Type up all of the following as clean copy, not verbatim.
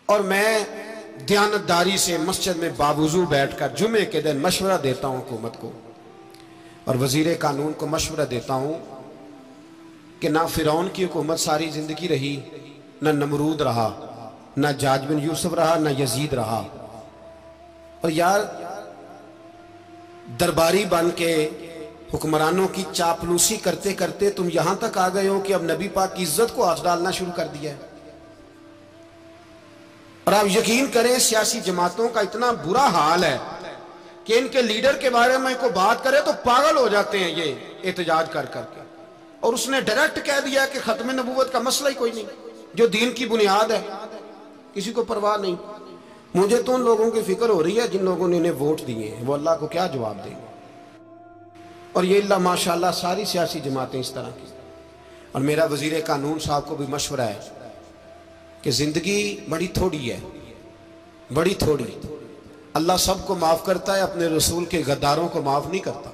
اور میں دیانتداری سے مسجد میں باوضو بیٹھ کر جمعے کے دن مشورہ دیتا ہوں حکومت کو اور وزیر قانون کو مشورہ دیتا ہوں کہ نہ فرعون کی حکومت ساری زندگی رہی، نہ نمرود رہا، نہ جاج بن یوسف رہا، نہ یزید رہا، اور یار درباری بن کے حکمرانوں کی چاپلوسی کرتے کرتے تم یہاں تک آ گئے ہو کہ اب نبی پاک کی عزت کو آنچ ڈالنا شروع کر دیا ہے۔ اور آپ یقین کریں سیاسی جماعتوں کا اتنا برا حال ہے کہ ان کے لیڈر کے بارے میں کوئی بات کرے تو پاگل ہو جاتے ہیں یہ احتجاج کر کر کے، اور اس نے ڈائریکٹ کہہ دیا کہ ختم نبوت کا مسئلہ ہی کوئی نہیں، جو دین کی بنیاد ہے، کسی کو پرواہ نہیں۔ مجھے تو ان لوگوں کی فکر ہو رہی ہے جن لوگوں نے انہیں ووٹ دیے ہیں، وہ اللہ کو کیا جواب دیں گے۔ اور یہ اللہ ماشاءاللہ ساری سیاسی جماعتیں اس طرح کی۔ اور میرا وزیر قانون صاحب کو بھی مشورہ ہے کہ زندگی بڑی تھوڑی ہے، بڑی تھوڑی، اللہ سب کو معاف کرتا ہے، اپنے رسول کے غداروں کو معاف نہیں کرتا۔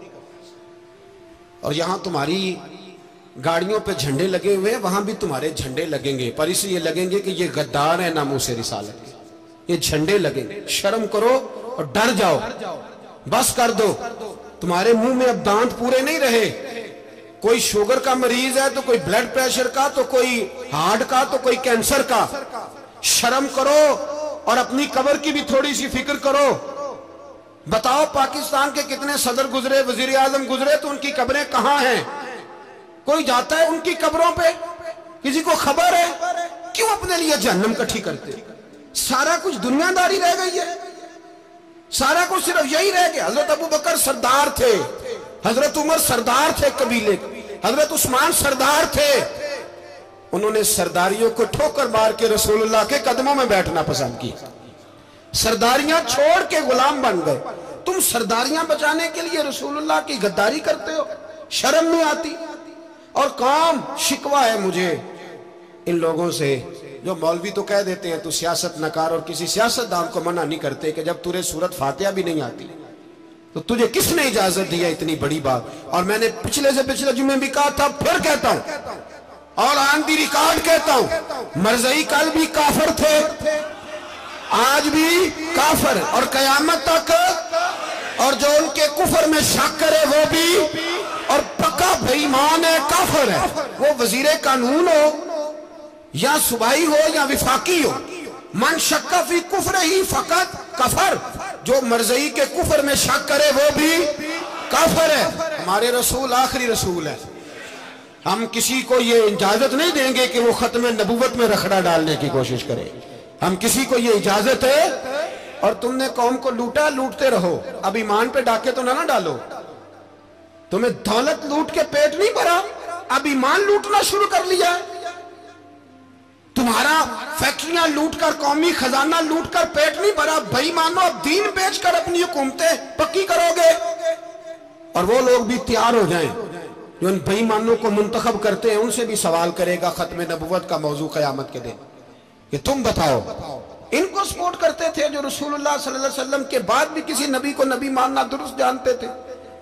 اور یہاں تمہاری گاڑیوں پہ جھنڈے لگے ہوئے ہیں، وہاں بھی تمہارے جھنڈے لگیں گے، پر اس لیے لگیں گے کہ یہ غدار ہیں ناموس رسالت کے، یہ جھنڈے لگیں گے۔ شرم کرو اور ڈر جاؤ، بس کر دو، تمہارے منہ میں اب دانت پورے نہیں رہے۔ کوئی شوگر کا مریض ہے تو کوئی بلڈ پریشر کا، تو کوئی ہارٹ کا، تو کوئی کینسر کا۔ شرم کرو اور اپنی قبر کی بھی تھوڑی سی فکر کرو۔ بتاؤ پاکستان کے کتنے صدر گزرے، وزیر اعظم گزرے، تو ان کی قبریں کہاں ہیں؟ کوئی جاتا ہے ان کی قبروں پہ؟ کسی کو خبر ہے؟ کیوں اپنے لیے جہنم کٹھی کرتے؟ سارا کچھ دنیا داری رہ گئی ہے، سارا کچھ صرف یہی رہ گیا۔ حضرت ابو بکر سردار تھے، حضرت عمر سردار تھے قبیلے، حضرت عثمان سردار تھے، انہوں نے سرداریوں کو ٹھوکر مار کے رسول اللہ کے قدموں میں بیٹھنا پسند کی، سرداریاں چھوڑ کے غلام بن گئے۔ تم سرداریاں بچانے کے لیے رسول اللہ کی غداری کرتے ہو، شرم نہیں آتی؟ اور کام شکوہ ہے مجھے ان لوگوں سے جو مولوی تو کہہ دیتے ہیں تو سیاست نکار، اور کسی سیاستدان کو منع نہیں کرتے کہ جب تجھے سورت فاتحہ بھی نہیں آتی تو تجھے کس نے اجازت دی ہے اتنی بڑی بات؟ اور میں نے پچھلے سے پچھلے جمعے بھی کہا تھا، پھر کہتا ہوں اور آن دی ریکارڈ کہتا ہوں، مرزائی کل بھی کافر تھے، آج بھی کافر، اور قیامت تک، اور جو ان کے کفر میں شک کرے وہ بھی، اور پکا بے ایمان ہے، کافر ہے۔ وہ وزیر قانون ہو یا صوبائی ہو یا وفاقی ہو، من شک فی کفر ہی فقط کفر، جو مرزائی کے کفر میں شک کرے وہ بھی کافر ہے۔ ہمارے رسول آخری رسول ہے، ہم کسی کو یہ اجازت نہیں دیں گے کہ وہ ختم نبوت میں رکھڑا ڈالنے کی کوشش کرے، ہم کسی کو یہ اجازت ہے۔ اور تم نے قوم کو لوٹا، لوٹتے رہو، اب ایمان پہ ڈاکے تو نہ ڈالو۔ تمہیں دولت لوٹ کے پیٹ نہیں بھرا، اب ایمان لوٹنا شروع کر لیا ہے۔ تمہارا فیکٹریاں لوٹ کر، قومی خزانہ لوٹ کر پیٹ نہیں بھرا، بھائی مانو اب دین بیچ کر اپنی حکومتیں پکی کرو گے۔ اور وہ لوگ بھی تیار ہو جائیں جو ان بھائی مانوں کو منتخب کرتے ہیں، ان سے بھی سوال کرے گا ختم نبوت کا موضوع قیامت کے دن کہ تم بتاؤ، ان کو سپورٹ کرتے تھے جو رسول اللہ صلی اللہ علیہ وسلم کے بعد بھی کسی نبی کو نبی ماننا درست جانتے تھے۔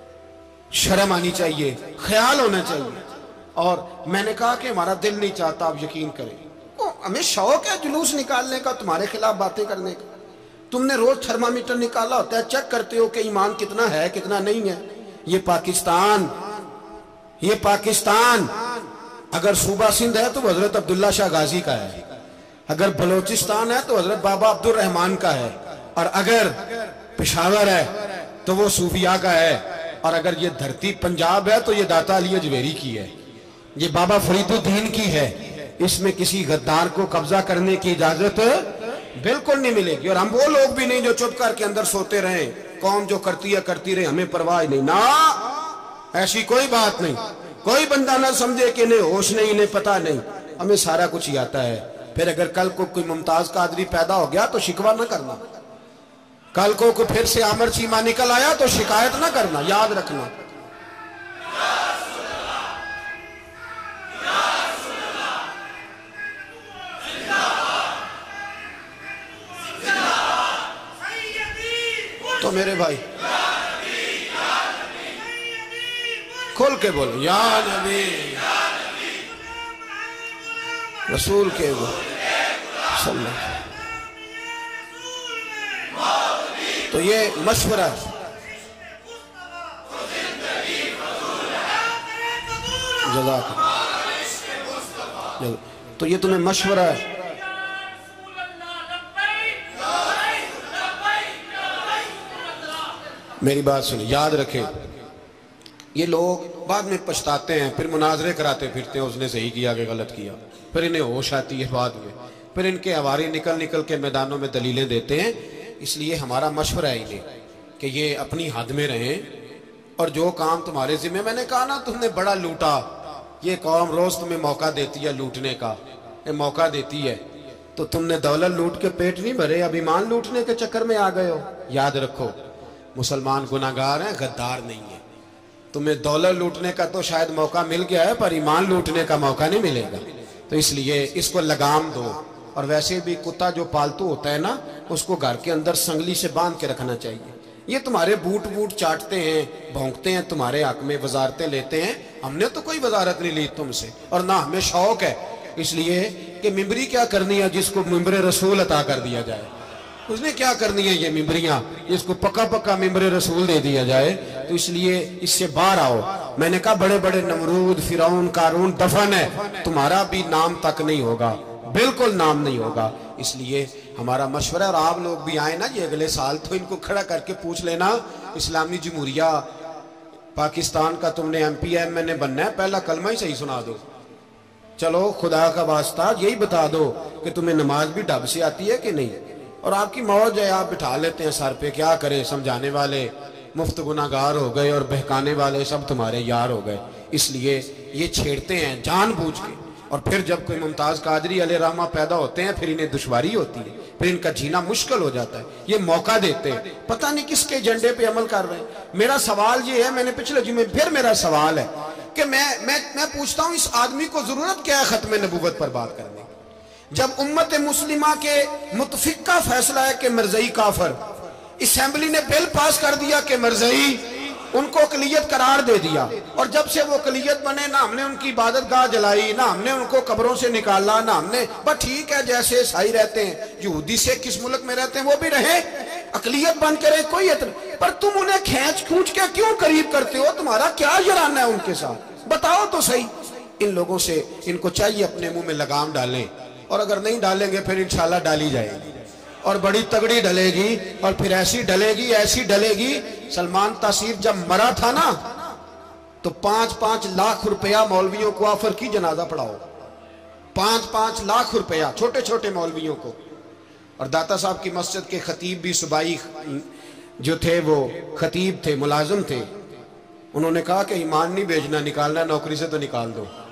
شرم آنی چاہیے، خیال ہونا چاہیے۔ اور میں نے کہا کہ ہمارا دل نہیں چاہتا، آپ یقین کریں، ہمیں شوق ہے جلوس نکالنے کا، تمہارے خلاف باتیں کرنے کا۔ تم نے روز تھرمامیٹر نکالا ہوتا ہے، چیک کرتے ہو کہ ایمان کتنا ہے کتنا نہیں ہے۔ یہ پاکستان اگر صوبہ سندھ ہے تو حضرت عبداللہ شاہ غازی کا ہے، اگر بلوچستان ہے تو حضرت بابا عبد الرحمان کا ہے، اور اگر پشاور ہے تو وہ صوفیاء کا ہے، اور اگر یہ دھرتی پنجاب ہے تو یہ داتا علی اجویری کی ہے، یہ بابا فرید الدین کی ہے۔ اس میں کسی غدار کو قبضہ کرنے کی اجازت بالکل نہیں ملے گی۔ اور ہم وہ لوگ بھی نہیں جو چپ کر کے اندر سوتے رہیں، قوم جو کرتی ہے کرتی رہے، ہمیں پرواہ نہیں، نہ ایسی کوئی بات نہیں۔ کوئی بندہ نہ سمجھے کہ انہیں ہوش نہیں، انہیں پتہ نہیں، ہمیں سارا کچھ ہی آتا ہے۔ پھر اگر کل کو کوئی ممتاز قادری پیدا ہو گیا تو شکوہ نہ کرنا، کل کو کوئی پھر سے عامر چیمہ نکل آیا تو شکایت نہ کرنا، یاد رکھنا۔ تو میرے بھائی کھول کے بولو، یا نبی رسول کے صلی اللہ علیہ وسلم۔ تو یہ مشورہ ہے. جزاک اللہ. تو یہ تمہیں مشورہ ہے. میری بات سنیں، یاد رکھیں، یہ لوگ بعد میں پچھتاتے ہیں، پھر مناظرے کراتے پھرتے ہیں اس نے صحیح کیا کہ غلط کیا، پھر انہیں ہوش آتی ہے بعد میں، پھر ان کے ہواری نکل کے میدانوں میں دلیلیں دیتے ہیں. اس لیے ہمارا مشورہ ہے انہیں کہ یہ اپنی حد میں رہیں، اور جو کام تمہارے ذمہ، میں نے کہا نا تم نے بڑا لوٹا، یہ قوم روز تمہیں موقع دیتی ہے لوٹنے کا، یہ موقع دیتی ہے، تو تم نے دولت لوٹ کے پیٹ نہیں بھرے، اب ایمان لوٹنے کے چکر میں آ گئے ہو. یاد رکھو، مسلمان گناہگار ہیں، غدار نہیں ہیں. تمہیں دولت لوٹنے کا تو شاید موقع مل گیا ہے، پر ایمان لوٹنے کا موقع نہیں ملے گا. تو اس لیے اس کو لگام دو. اور ویسے بھی کتا جو پالتو ہوتا ہے نا، اس کو گھر کے اندر سنگلی سے باندھ کے رکھنا چاہیے. یہ تمہارے بوٹ چاٹتے ہیں، بھونکتے ہیں، تمہارے حق میں وزارتیں لیتے ہیں. ہم نے تو کوئی وزارت نہیں لی تم سے، اور نہ ہمیں شوق ہے. اس لیے کہ ممبری کیا کرنی ہے جس کو ممبر رسول عطا کر دیا جائے؟ اس نے کیا کرنی ہے یہ ممبریاں جس کو پکا ممبر رسول دے دیا جائے؟ تو اس لیے اس سے باہر آؤ. میں نے کہا بڑے بڑے نمرود، فرعون، قارون دفن ہے، تمہارا بھی نام تک نہیں ہوگا، بالکل نام نہیں ہوگا. اس لیے ہمارا مشورہ، اور آپ لوگ بھی آئیں نا یہ اگلے سال، تو ان کو کھڑا کر کے پوچھ لینا، اسلامی جمہوریہ پاکستان کا تم نے MPM بننا ہے، پہلا کلمہ ہی صحیح سنا دو. چلو خدا کا واسطہ یہی بتا دو کہ تمہیں نماز بھی ڈھب سے آتی ہے کہ نہیں. اور آپ کی موج ہے، آپ بٹھا لیتے ہیں سر پہ، کیا کرے، سمجھانے والے مفت گناہگار ہو گئے اور بہکانے والے سب تمہارے یار ہو گئے. اس لیے یہ چھیڑتے ہیں جان بوجھ کے. اور پھر جب کوئی ممتاز قادری علیہ رحمہ پیدا ہوتے ہیں، پھر انہیں دشواری ہوتی ہے، پھر ان کا جینا مشکل ہو جاتا ہے. یہ موقع دیتے ہیں، پتہ نہیں کس کے ایجنڈے پہ عمل کر رہے ہیں. میرا سوال یہ ہے، میں نے پچھلے جمعے پھر میرا سوال ہے کہ میں پوچھتا ہوں، اس آدمی کو ضرورت کیا ہے ختم نبوت پر بات کرنے؟ جب امت مسلمہ کے متفق کا فیصلہ ہے کہ مرزائی کافر، اسمبلی نے بل پاس کر دیا کہ مرزائی، ان کو اقلیت قرار دے دیا، اور جب سے وہ اقلیت بنے، نہ ہم نے ان کی عبادت گاہ جلائی، نہ ہم نے ان کو قبروں سے نکالا، نہ ہم نے، بس ٹھیک ہے جیسے عیسائی رہتے ہیں، یہودی سے کس ملک میں رہتے ہیں وہ بھی رہے، اقلیت بن کے رہے، کوئی اعتراض. پر تم انہیں کھینچ کے کیوں قریب کرتے ہو؟ تمہارا کیا جرانہ ہے ان کے ساتھ؟ بتاؤ تو صحیح. ان لوگوں سے ان کو چاہیے اپنے منہ میں لگام ڈالیں، اور اگر نہیں ڈالیں گے پھر انشاءاللہ ڈالی جائے گی، اور بڑی تگڑی ڈلے گی، اور پھر ایسی ڈلے گی. سلمان تاثیر جب مرا تھا نا، تو 5-5 لاکھ روپیہ مولویوں کو آفر کی جنازہ پڑھاؤ. 5-5 لاکھ روپیہ چھوٹے چھوٹے مولویوں کو. اور داتا صاحب کی مسجد کے خطیب بھی صوبائی جو تھے، وہ خطیب تھے، ملازم تھے، انہوں نے کہا کہ ایمان نہیں بھیجنا، نکالنا نوکری سے تو نکال دو.